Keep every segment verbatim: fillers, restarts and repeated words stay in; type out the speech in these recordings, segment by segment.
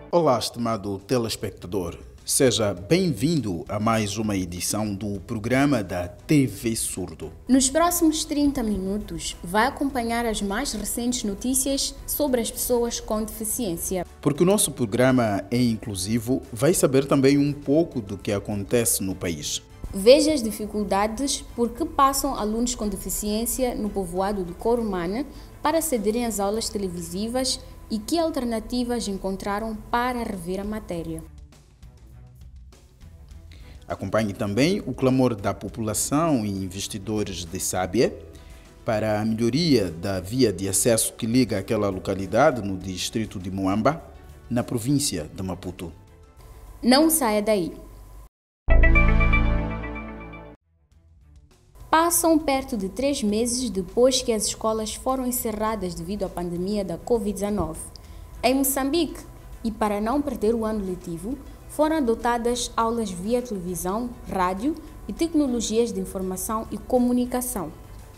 Olá, estimado telespectador. Seja bem-vindo a mais uma edição do programa da T V Surdo. Nos próximos trinta minutos, vai acompanhar as mais recentes notícias sobre as pessoas com deficiência. Porque o nosso programa é inclusivo, vai saber também um pouco do que acontece no país. Veja as dificuldades por que passam alunos com deficiência no povoado de Corumana para acederem às aulas televisivas e que alternativas encontraram para rever a matéria. Acompanhe também o clamor da população e investidores de Sábia para a melhoria da via de acesso que liga aquela localidade no distrito de Moamba, na província de Maputo. Não saia daí. Passam perto de três meses depois que as escolas foram encerradas devido à pandemia da covid dezenove. Em Moçambique, e para não perder o ano letivo, foram adotadas aulas via televisão, rádio e tecnologias de informação e comunicação.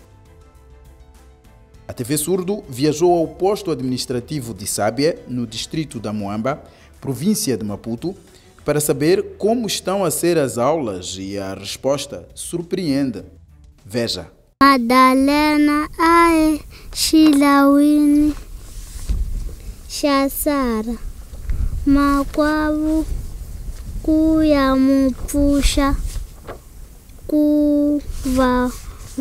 A T V Surdo viajou ao posto administrativo de Sábia, no distrito da Moamba, província de Maputo, para saber como estão a ser as aulas e a resposta surpreende. Veja. Madalena Ae Shilawini Shasara Makwabu Kuyamupusha Kuvavata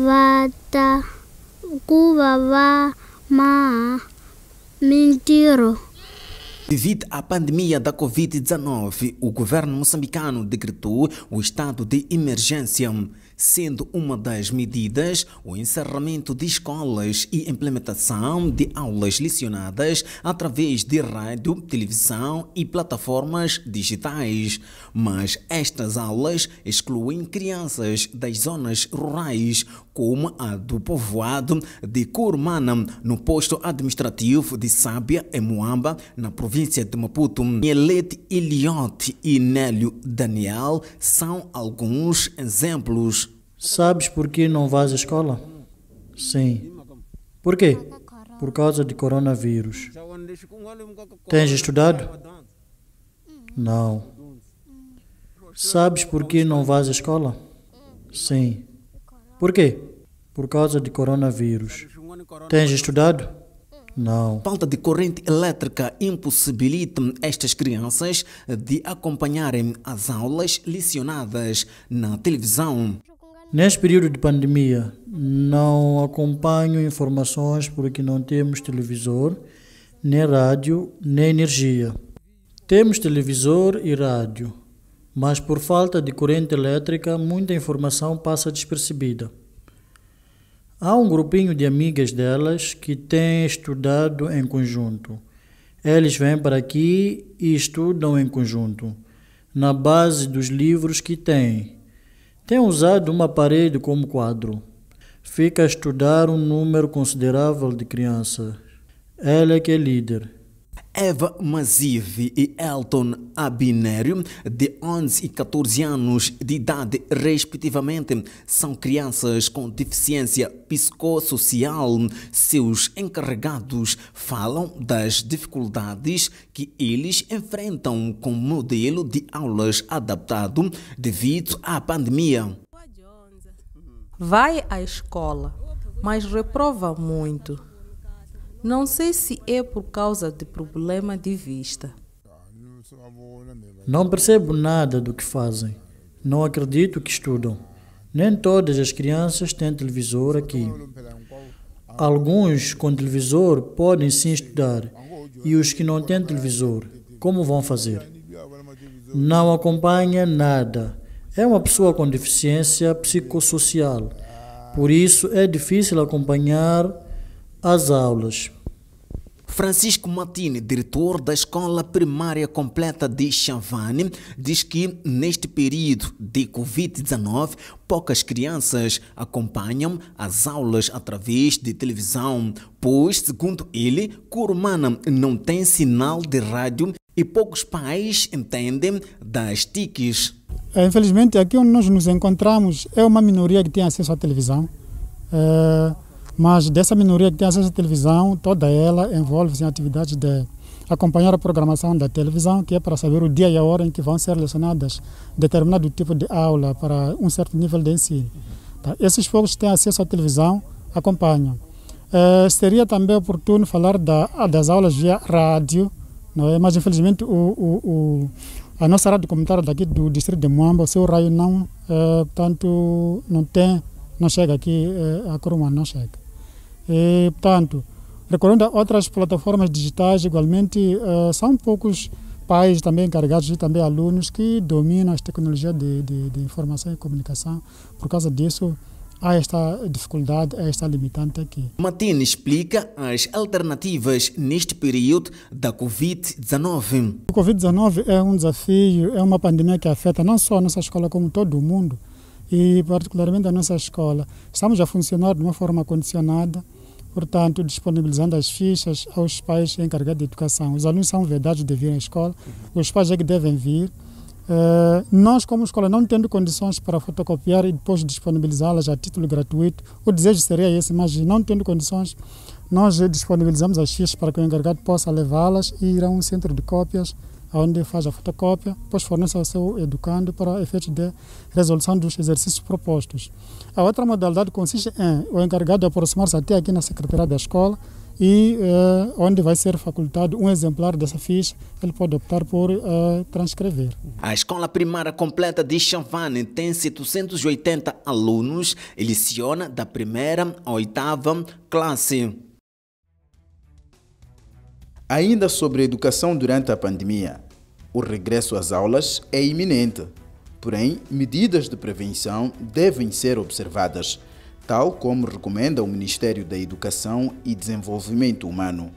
Kuvavama Mentiro. Devido à pandemia da covid dezenove, o governo moçambicano decretou o estado de emergência, sendo uma das medidas o encerramento de escolas e implementação de aulas lecionadas através de rádio, televisão e plataformas digitais. Mas estas aulas excluem crianças das zonas rurais, como a do povoado de Corumana, no posto administrativo de Sábia, em Moamba, na província de Maputo. Nielete Eliot e Nélio Daniel são alguns exemplos. Sabes por que não vais à escola? Sim. Por quê? Por causa de coronavírus. Tens estudado? Não. Sabes por que não vais à escola? Sim. Por quê? Por causa de coronavírus. Tens estudado? Não. Falta de corrente elétrica impossibilita estas crianças de acompanharem as aulas lecionadas na televisão. Neste período de pandemia, não acompanho informações porque não temos televisor, nem rádio, nem energia. Temos televisor e rádio, mas por falta de corrente elétrica, muita informação passa despercebida. Há um grupinho de amigas delas que têm estudado em conjunto. Eles vêm para aqui e estudam em conjunto, na base dos livros que têm. Tem usado uma parede como quadro. Fica a estudar um número considerável de crianças. Ela é que é líder. Eva Mazive e Elton Abinério, de onze e catorze anos de idade, respectivamente, são crianças com deficiência psicossocial. Seus encarregados falam das dificuldades que eles enfrentam com o modelo de aulas adaptado devido à pandemia. Vai à escola, mas reprova muito. Não sei se é por causa de problema de vista. Não percebo nada do que fazem. Não acredito que estudam. Nem todas as crianças têm televisor aqui. Alguns com televisor podem sim estudar. E os que não têm televisor, como vão fazer? Não acompanha nada. É uma pessoa com deficiência psicossocial. Por isso é difícil acompanhar as aulas. Francisco Matini, diretor da Escola Primária Completa de Chavane, diz que neste período de covid dezenove, poucas crianças acompanham as aulas através de televisão, pois, segundo ele, Corumana não tem sinal de rádio e poucos pais entendem das T I Cs. Infelizmente, aqui onde nós nos encontramos é uma minoria que tem acesso à televisão. É... Mas dessa minoria que tem acesso à televisão, toda ela envolve-se em atividades de acompanhar a programação da televisão, que é para saber o dia e a hora em que vão ser lecionadas determinado tipo de aula para um certo nível de ensino. Tá? Esses povos que têm acesso à televisão acompanham. Uh, seria também oportuno falar da, das aulas via rádio, não é? Mas infelizmente o, o, o, a nossa rádio comunitária daqui do distrito de Moamba, o seu raio não, uh, portanto, não tem, não chega aqui, uh, a Coruma não chega. E, portanto, recorrendo a outras plataformas digitais, igualmente, uh, são poucos pais também encarregados e também alunos que dominam as tecnologias de, de, de informação e comunicação. Por causa disso, há esta dificuldade, há esta limitante aqui. Martins explica as alternativas neste período da covid dezenove. O covid dezenove é um desafio, é uma pandemia que afeta não só a nossa escola, como todo o mundo, e particularmente a nossa escola. Estamos a funcionar de uma forma condicionada, portanto, disponibilizando as fichas aos pais encarregados de educação. Os alunos são vedados de vir à escola, os pais é que devem vir. Uh, nós, como escola, não tendo condições para fotocopiar e depois disponibilizá-las a título gratuito, o desejo seria esse, mas não tendo condições, nós disponibilizamos as fichas para que o encarregado possa levá-las e ir a um centro de cópias, onde faz a fotocópia, depois fornece ao seu educando para efeitos de resolução dos exercícios propostos. A outra modalidade consiste em o encarregado aproximar-se até aqui na secretaria da escola e uh, onde vai ser facultado um exemplar dessa ficha, ele pode optar por uh, transcrever. A escola primária completa de Chavane tem setecentos e oitenta alunos e leciona da primeira à oitava classe. Ainda sobre a educação durante a pandemia, o regresso às aulas é iminente, porém, medidas de prevenção devem ser observadas, tal como recomenda o Ministério da Educação e Desenvolvimento Humano.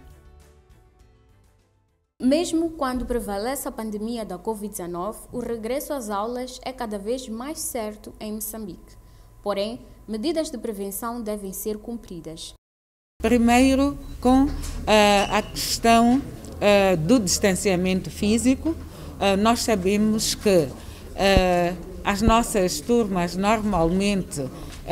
Mesmo quando prevalece a pandemia da covid dezenove, o regresso às aulas é cada vez mais certo em Moçambique. Porém, medidas de prevenção devem ser cumpridas. Primeiro, com uh, a questão uh, do distanciamento físico, uh, nós sabemos que uh, as nossas turmas normalmente uh,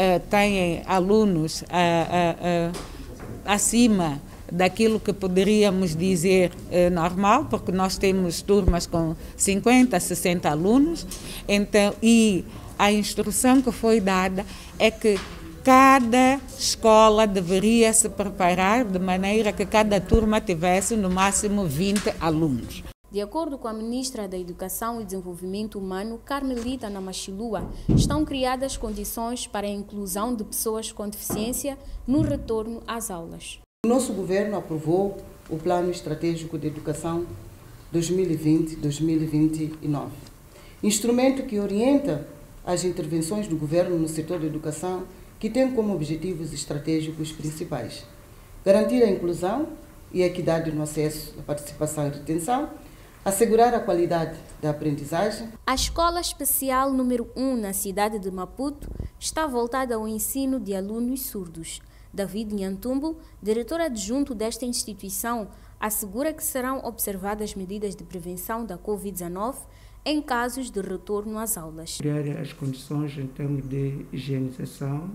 têm alunos uh, uh, uh, acima daquilo que poderíamos dizer uh, normal, porque nós temos turmas com cinquenta, sessenta alunos, então, e a instrução que foi dada é que cada escola deveria se preparar de maneira que cada turma tivesse no máximo vinte alunos. De acordo com a ministra da Educação e Desenvolvimento Humano, Carmelita Namachilua, estão criadas condições para a inclusão de pessoas com deficiência no retorno às aulas. O nosso governo aprovou o Plano Estratégico de Educação dois mil e vinte a dois mil e vinte e nove, instrumento que orienta as intervenções do governo no setor da educação, que tem como objetivos estratégicos principais: garantir a inclusão e a equidade no acesso à participação e retenção, assegurar a qualidade da aprendizagem. A Escola Especial número um na cidade de Maputo está voltada ao ensino de alunos surdos. David Nhantumbo, diretor adjunto desta instituição, assegura que serão observadas medidas de prevenção da covid dezenove em casos de retorno às aulas. Criar as condições em termos de higienização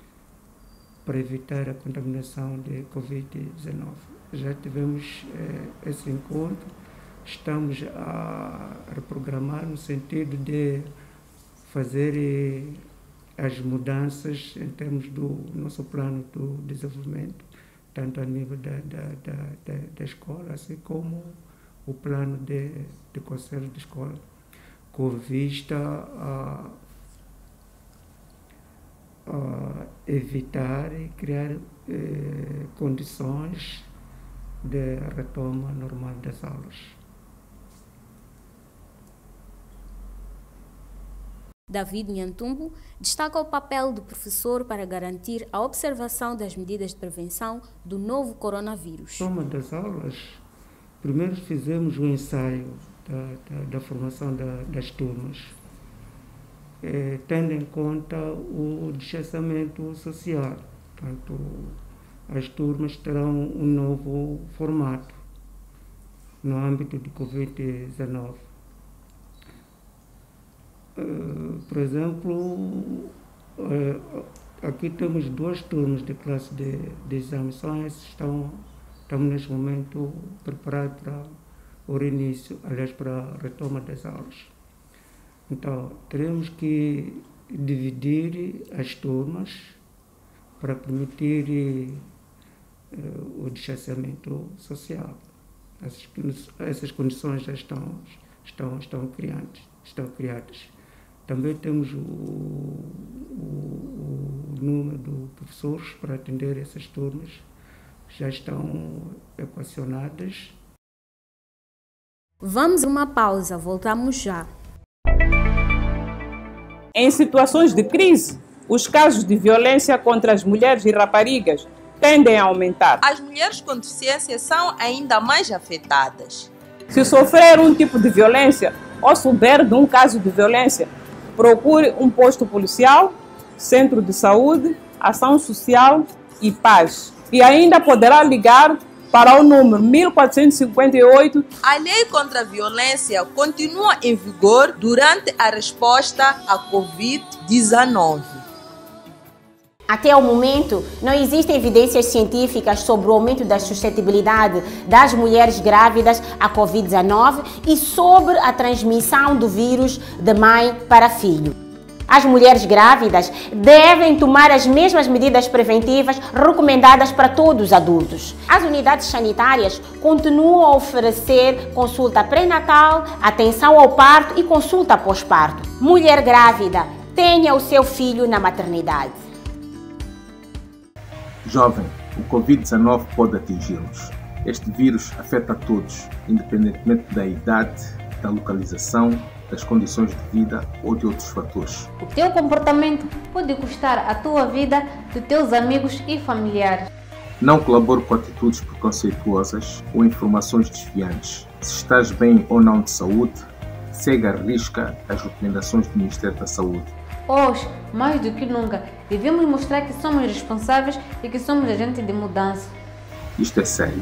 para evitar a contaminação de covid dezenove. Já tivemos eh, esse encontro, estamos a reprogramar no sentido de fazer eh, as mudanças em termos do nosso plano do desenvolvimento, tanto a nível da, da, da, da, da escola, assim como o plano de, de conselho de escola, com vista a, a evitar e criar eh, condições de retoma normal das aulas. David Nhantumbo destaca o papel do professor para garantir a observação das medidas de prevenção do novo coronavírus. Toma das aulas, primeiro fizemos um ensaio da, da, da formação da, das turmas, eh, tendo em conta o distanciamento social. Portanto, as turmas terão um novo formato no âmbito de covid dezenove. Uh, por exemplo, uh, aqui temos duas turmas de classe de, de exame, só essas estão estamos neste momento preparados para o reinício, aliás, para a retoma das aulas. Então, teremos que dividir as turmas para permitir uh, o distanciamento social. Essas, essas condições já estão, estão, estão, criantes, estão criadas. Também temos o, o, o número de professores para atender essas turmas, já estão equacionadas. Vamos a uma pausa, voltamos já. Em situações de crise, os casos de violência contra as mulheres e raparigas tendem a aumentar. As mulheres com deficiência são ainda mais afetadas. Se sofrer um tipo de violência ou souber de um caso de violência, procure um posto policial, centro de saúde, ação social e paz. E ainda poderá ligar para o número mil quatrocentos e cinquenta e oito. A lei contra a violência continua em vigor durante a resposta à covid dezenove. Até o momento, não existem evidências científicas sobre o aumento da suscetibilidade das mulheres grávidas à covid dezenove e sobre a transmissão do vírus de mãe para filho. As mulheres grávidas devem tomar as mesmas medidas preventivas recomendadas para todos os adultos. As unidades sanitárias continuam a oferecer consulta pré-natal, atenção ao parto e consulta pós-parto. Mulher grávida, tenha o seu filho na maternidade. Jovem, o covid dezenove pode atingi-los. Este vírus afeta a todos, independentemente da idade, da localização, das condições de vida ou de outros fatores. O teu comportamento pode custar a tua vida, de teus amigos e familiares. Não colabore com atitudes preconceituosas ou informações desviantes. Se estás bem ou não de saúde, segue à risca as recomendações do Ministério da Saúde. Hoje, mais do que nunca, devemos mostrar que somos responsáveis e que somos agentes de mudança. Isto é sério.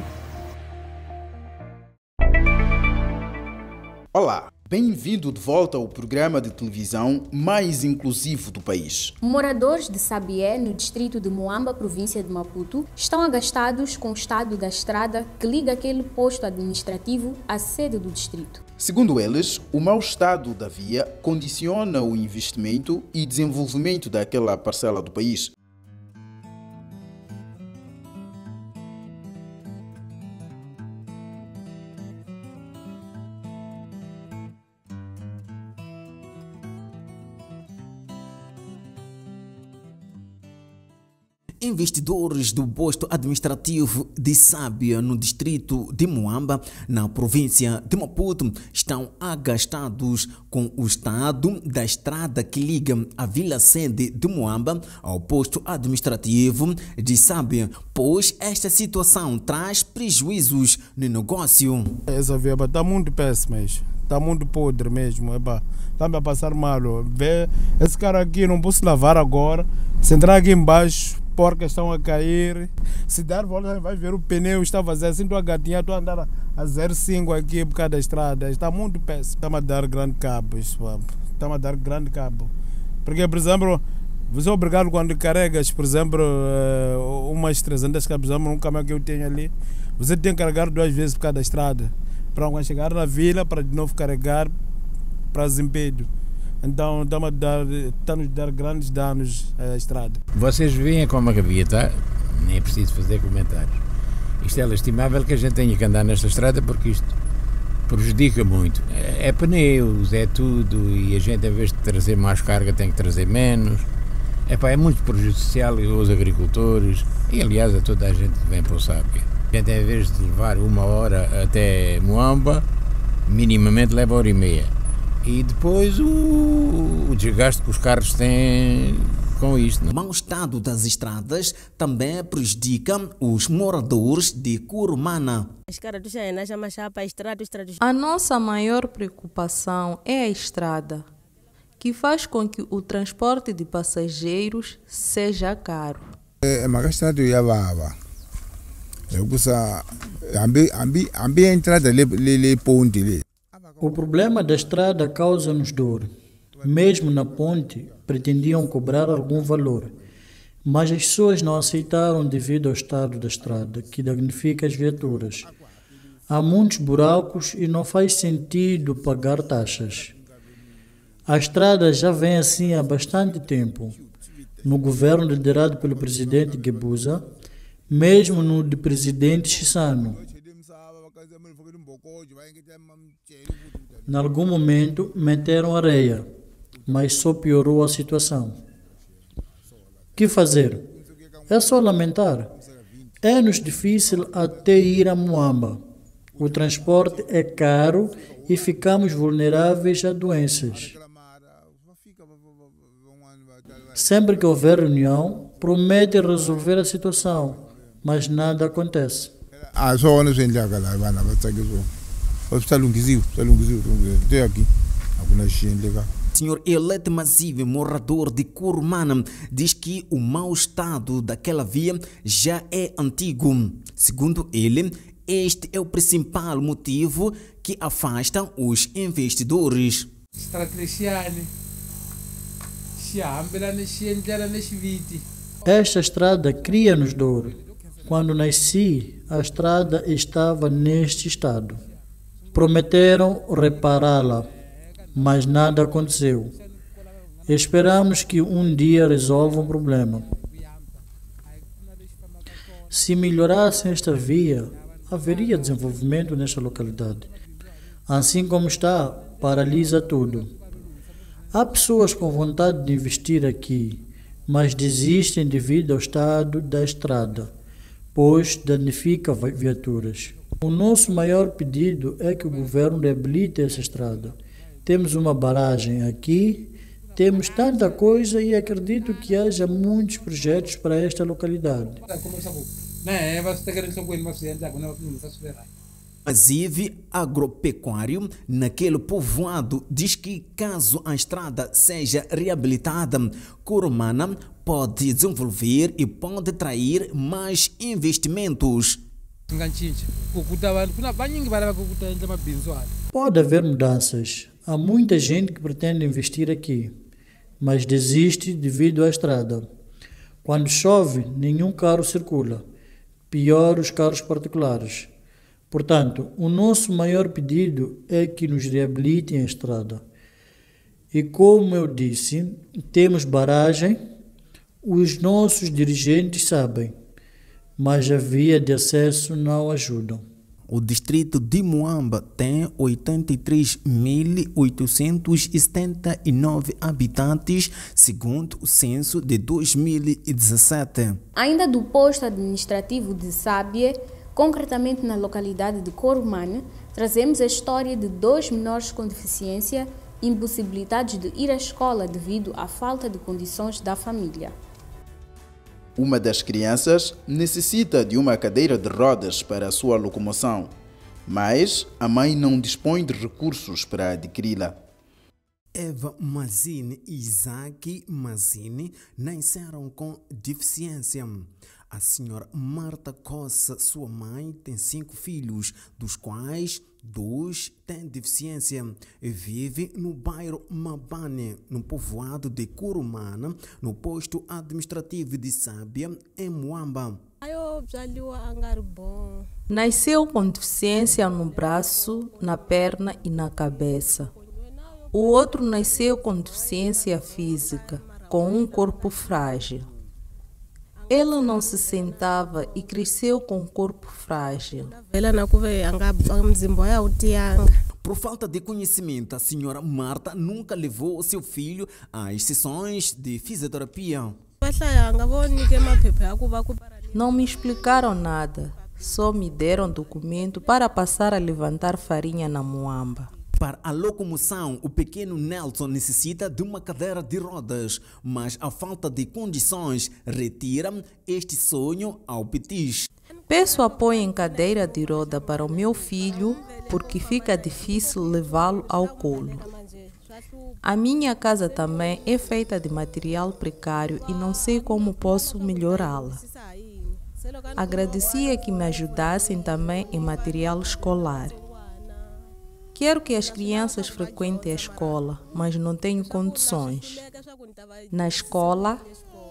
Olá, bem-vindo de volta ao programa de televisão mais inclusivo do país. Moradores de Sabié, no distrito de Moamba, província de Maputo, estão agastados com o estado da estrada que liga aquele posto administrativo à sede do distrito. Segundo eles, o mau estado da via condiciona o investimento e desenvolvimento daquela parcela do país. Investidores do posto administrativo de Sábia, no distrito de Moamba, na província de Maputo, estão agastados com o estado da estrada que liga a vila-sede de Moamba ao posto administrativo de Sábia, pois esta situação traz prejuízos no negócio. Essa via está muito péssima, está muito podre mesmo, está a passar mal. Vê, esse cara aqui não posso lavar agora, se entrar aqui embaixo, porcas estão a cair. Se dar volta, vai ver o pneu está vazio. Assim, estou a gatinhar, estou a andar a zero vírgula cinco aqui por causa da estrada. Está muito péssimo. Estamos a dar grande cabo. Estamos a dar grande cabo. Porque, por exemplo, você é obrigado quando carregas, por exemplo, umas trezentas cabos, um caminhão que eu tenho ali, você tem que carregar duas vezes por causa da estrada. Para quando chegar na vila, para de novo carregar para Zimpedo. Então estamos a dar, estamos a dar grandes danos à estrada. Vocês veem como a via está, nem é preciso fazer comentários. Isto é lastimável que a gente tenha que andar nesta estrada porque isto prejudica muito. É, é pneus, é tudo, e a gente, em vez de trazer mais carga, tem que trazer menos. É, pá, é muito prejudicial aos agricultores e, aliás, a toda a gente que vem para o Sábia. A gente, em vez de levar uma hora até Moamba, minimamente leva hora e meia. E depois o, o desgaste que os carros têm com isto. O mau estado das estradas também prejudica os moradores de Curumana. A nossa maior preocupação é a estrada, que faz com que o transporte de passageiros seja caro. É uma estrada que eu eu gosto ambi ambi ambi entrada le le ponte le. O problema da estrada causa-nos dor. Mesmo na ponte, pretendiam cobrar algum valor. mas as pessoas não aceitaram devido ao estado da estrada, que danifica as viaturas. Há muitos buracos e não faz sentido pagar taxas. A estrada já vem assim há bastante tempo. No governo liderado pelo presidente Gebuza, mesmo no de presidente Chissano. Em algum momento meteram areia, mas só piorou a situação. O que fazer? É só lamentar. É-nos difícil até ir a Moamba. O transporte é caro e ficamos vulneráveis a doenças. Sempre que houver reunião, prometem resolver a situação, mas nada acontece. Ah, só não sei lá, galera, vai na batata que está lunguizio, está lunguizio, tem aqui, alguma gente lá. Senhor Elete Mazive, morador de Curumana, diz que o mau estado daquela via já é antigo. Segundo ele, este é o principal motivo que afasta os investidores. Esta estrada cria-nos dor. Quando nasci, a estrada estava neste estado. Prometeram repará-la, mas nada aconteceu. Esperamos que um dia resolvam o problema. Se melhorassem esta via, haveria desenvolvimento nesta localidade. Assim como está, paralisa tudo. Há pessoas com vontade de investir aqui, mas desistem devido ao estado da estrada, pois danifica viaturas. O nosso maior pedido é que o governo reabilite essa estrada. Temos uma barragem aqui, temos tanta coisa e acredito que haja muitos projetos para esta localidade. Mazive Agropecuário, naquele povoado, diz que caso a estrada seja reabilitada, Curumana pode desenvolver e pode atrair mais investimentos. Pode haver mudanças. Há muita gente que pretende investir aqui, mas desiste devido à estrada. Quando chove, nenhum carro circula. Pior os carros particulares. Portanto, o nosso maior pedido é que nos reabilitem a estrada. E como eu disse, temos barragem, os nossos dirigentes sabem, mas a via de acesso não ajuda. O distrito de Moamba tem oitenta e três mil oitocentos e setenta e nove habitantes, segundo o censo de dois mil e dezessete. Ainda do posto administrativo de Sábia, concretamente na localidade de Corumane, trazemos a história de dois menores com deficiência impossibilitados de ir à escola devido à falta de condições da família. Uma das crianças necessita de uma cadeira de rodas para a sua locomoção, mas a mãe não dispõe de recursos para adquiri-la. Eva Mazini e Isaac Mazini nasceram com deficiência. A senhora Marta Cossa, sua mãe, tem cinco filhos, dos quais dois têm deficiência. Vive no bairro Mabane, no povoado de Curumana, no posto administrativo de Sábia, em Moamba. Nasceu com deficiência no braço, na perna e na cabeça. O outro nasceu com deficiência física, com um corpo frágil. Ela não se sentava e cresceu com um corpo frágil. Por falta de conhecimento, a senhora Marta nunca levou seu filho às sessões de fisioterapia. Não me explicaram nada, só me deram documento para passar a levantar farinha na Moamba. Para a locomoção, o pequeno Nelson necessita de uma cadeira de rodas, mas a falta de condições retira este sonho ao petis. Peço apoio em cadeira de roda para o meu filho, porque fica difícil levá-lo ao colo. A minha casa também é feita de material precário e não sei como posso melhorá-la. Agradecia que me ajudassem também em material escolar. Quero que as crianças frequentem a escola, mas não tenho condições. Na escola,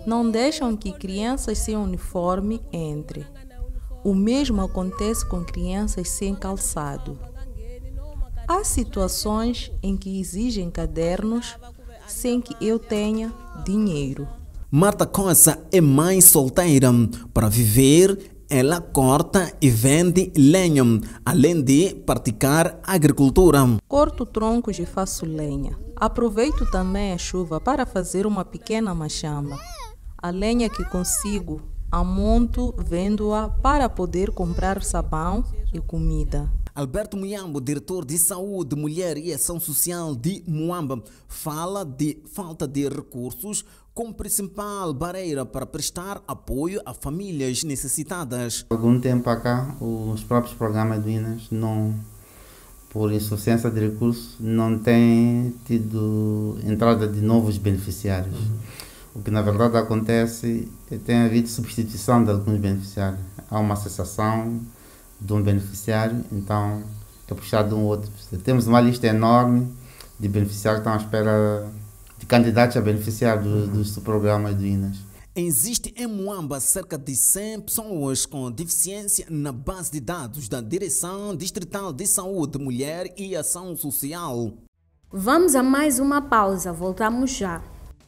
não deixam que crianças sem uniforme entrem. O mesmo acontece com crianças sem calçado. Há situações em que exigem cadernos sem que eu tenha dinheiro. Marta Costa é mãe solteira. Para viver, ela corta e vende lenha, além de praticar agricultura. Corto troncos e faço lenha. Aproveito também a chuva para fazer uma pequena machamba. A lenha que consigo, amonto, vendo-a para poder comprar sabão e comida. Alberto Muyambo, diretor de Saúde, Mulher e Ação Social de Muamba, fala de falta de recursos como principal barreira para prestar apoio a famílias necessitadas. Há algum tempo para cá, os próprios programas do I N A S, não, por insuficiência de recursos, não têm tido entrada de novos beneficiários. Uhum. O que na verdade acontece é que tem havido substituição de alguns beneficiários. Há uma cessação de um beneficiário, então é puxado de um outro. Temos uma lista enorme de beneficiários que estão à espera de candidatos a beneficiar do, dos programas do I N A S. Existe em Muamba cerca de cem pessoas com deficiência na base de dados da Direção Distrital de Saúde, Mulher e Ação Social. Vamos a mais uma pausa, voltamos já.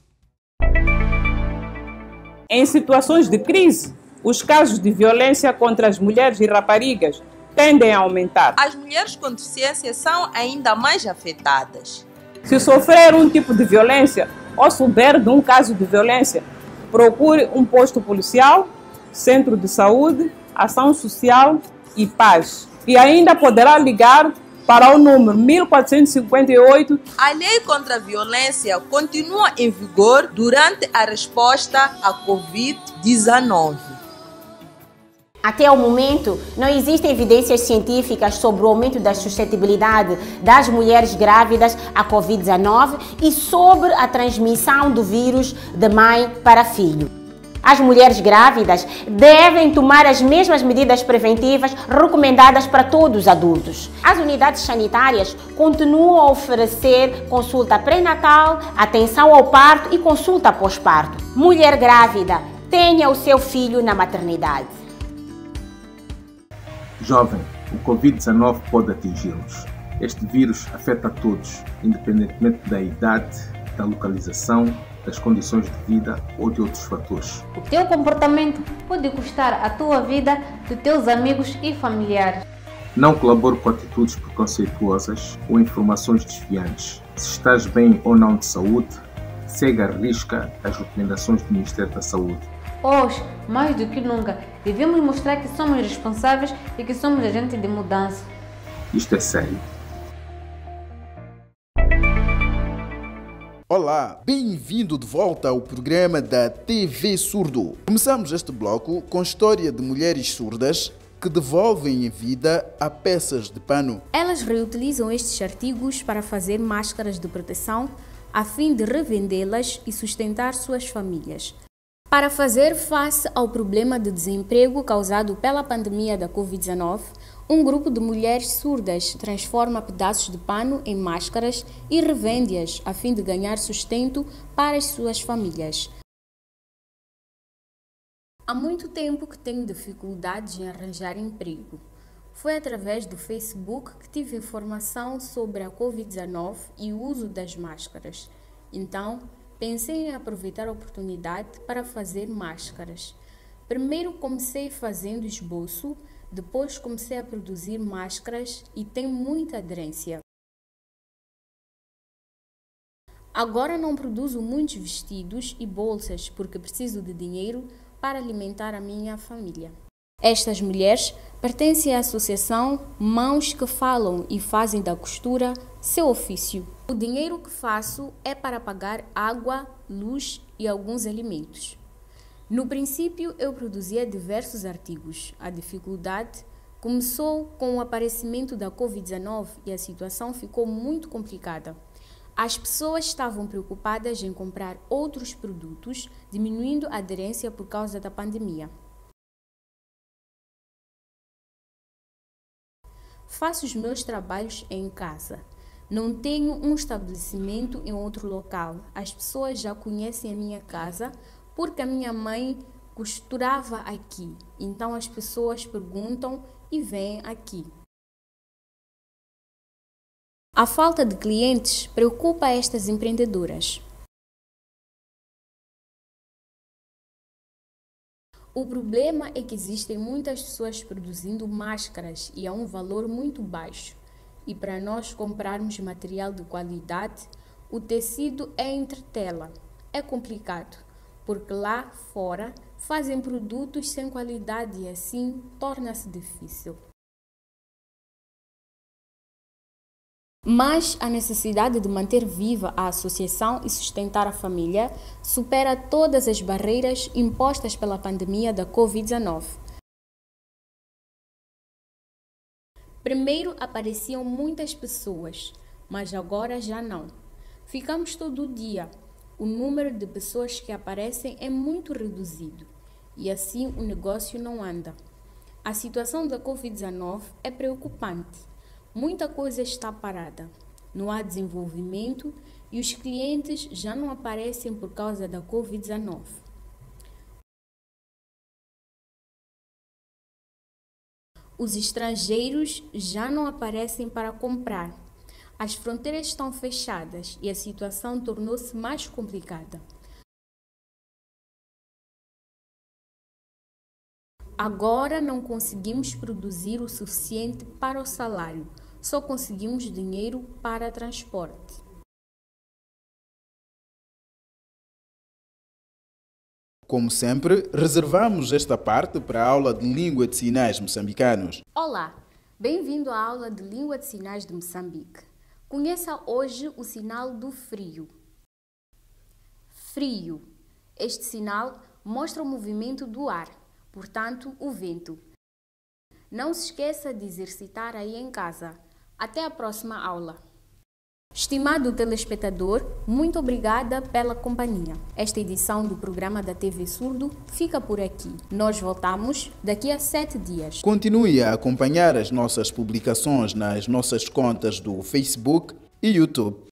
Em situações de crise, os casos de violência contra as mulheres e raparigas tendem a aumentar. As mulheres com deficiência são ainda mais afetadas. Se sofrer um tipo de violência ou souber de um caso de violência, procure um posto policial, centro de saúde, ação social e paz. E ainda poderá ligar para o número mil quatrocentos e cinquenta e oito. A lei contra a violência continua em vigor durante a resposta à covid dezenove. Até o momento, não existem evidências científicas sobre o aumento da suscetibilidade das mulheres grávidas à covid dezenove e sobre a transmissão do vírus de mãe para filho. As mulheres grávidas devem tomar as mesmas medidas preventivas recomendadas para todos os adultos. As unidades sanitárias continuam a oferecer consulta pré-natal, atenção ao parto e consulta pós-parto. Mulher grávida, tenha o seu filho na maternidade. Jovem, o covid dezenove pode atingi-los. Este vírus afeta a todos, independentemente da idade, da localização, das condições de vida ou de outros fatores. O teu comportamento pode custar a tua vida, de teus amigos e familiares. Não colabore com atitudes preconceituosas ou informações desviantes. Se estás bem ou não de saúde, segue à risca as recomendações do Ministério da Saúde. Hoje, mais do que nunca, devemos mostrar que somos responsáveis e que somos agentes de mudança. Isto é sério. Olá, bem-vindo de volta ao programa da T V Surdo. Começamos este bloco com a história de mulheres surdas que devolvem vida a peças de pano. Elas reutilizam estes artigos para fazer máscaras de proteção a fim de revendê-las e sustentar suas famílias. Para fazer face ao problema de desemprego causado pela pandemia da covid dezenove, um grupo de mulheres surdas transforma pedaços de pano em máscaras e revende-as a fim de ganhar sustento para as suas famílias. Há muito tempo que tenho dificuldades em arranjar emprego. Foi através do Facebook que tive informação sobre a covid dezenove e o uso das máscaras. Então, pensei em aproveitar a oportunidade para fazer máscaras. Primeiro comecei fazendo esboço, depois comecei a produzir máscaras e tem muita aderência. Agora não produzo muitos vestidos e bolsas porque preciso de dinheiro para alimentar a minha família. Estas mulheres pertencem à associação Mãos que Falam e fazem da costura seu ofício. O dinheiro que faço é para pagar água, luz e alguns alimentos. No princípio, eu produzia diversos artigos. A dificuldade começou com o aparecimento da covid dezenove e a situação ficou muito complicada. As pessoas estavam preocupadas em comprar outros produtos, diminuindo a aderência por causa da pandemia. Faço os meus trabalhos em casa. Não tenho um estabelecimento em outro local. As pessoas já conhecem a minha casa porque a minha mãe costurava aqui, então as pessoas perguntam e vêm aqui. A falta de clientes preocupa estas empreendedoras. O problema é que existem muitas pessoas produzindo máscaras e a um valor muito baixo. E para nós comprarmos material de qualidade, o tecido é entretela. É complicado, porque lá fora fazem produtos sem qualidade e assim torna-se difícil. Mas a necessidade de manter viva a associação e sustentar a família supera todas as barreiras impostas pela pandemia da covid dezenove. Primeiro apareciam muitas pessoas, mas agora já não. Ficamos todo dia. O número de pessoas que aparecem é muito reduzido e assim o negócio não anda. A situação da covid dezenove é preocupante. Muita coisa está parada, não há desenvolvimento e os clientes já não aparecem por causa da covid dezenove. Os estrangeiros já não aparecem para comprar. As fronteiras estão fechadas e a situação tornou-se mais complicada. Agora não conseguimos produzir o suficiente para o salário, só conseguimos dinheiro para transporte. Como sempre, reservamos esta parte para a aula de Língua de Sinais moçambicanos. Olá, bem-vindo à aula de Língua de Sinais de Moçambique. Conheça hoje o sinal do frio. Frio. Este sinal mostra o movimento do ar, portanto, o vento. Não se esqueça de exercitar aí em casa. Até a próxima aula. Estimado telespectador, muito obrigada pela companhia. Esta edição do programa da T V Surdo fica por aqui. Nós voltamos daqui a sete dias. Continue a acompanhar as nossas publicações nas nossas contas do Facebook e YouTube.